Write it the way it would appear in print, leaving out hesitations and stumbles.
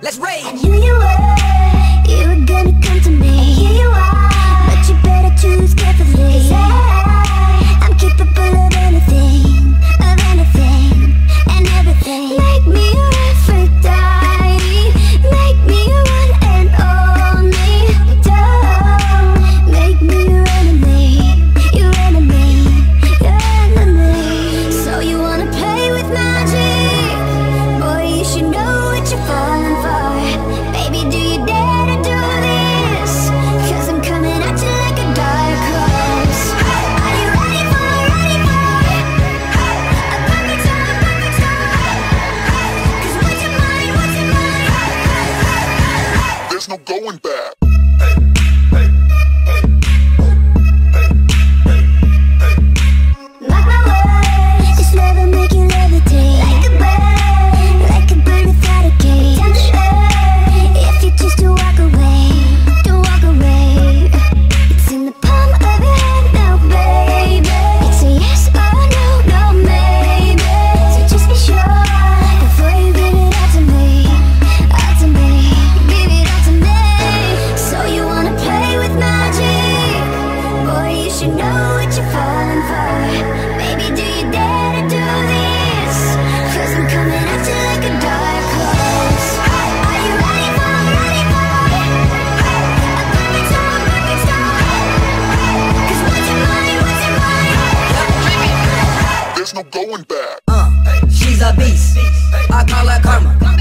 Let's rage. I knew you were gonna come to me. And here you are, but you better choose carefully. 'Cause I'm capable of anything, and everything. Make me your Aphrodite, make me your one and only. Don't make me your enemy, your enemy, your enemy. So you wanna play with magic? Boy, you should know what you're falling for. Baby, do you dare to do this? 'Cause I'm coming at you like a dark horse. Are you ready for a perfect storm? 'Cause what's your mind, what's your mind? There's no going back. Mark my words, this love will make you levitate like a bird without a cage. Down to earth, if you choose to walk away, don't walk away. It's in the palm of your hand now, baby. It's a yes or no, no maybe. So just be sure before you give it all to me, all to me. Give it all to me. So you wanna play with magic? Boy, you should know what you're falling for. Baby, do you dare to do this? 'Cause I'm coming at you like a dark horse. Are you ready for a perfect storm, perfect storm? 'Cause what's your mind, what's your mind? There's no going back. She's a beast. I call her karma.